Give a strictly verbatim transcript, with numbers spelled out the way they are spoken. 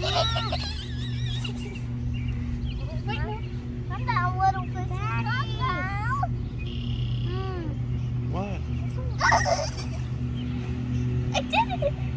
Wait, no. Come down, little fish. Come down. What? I did it.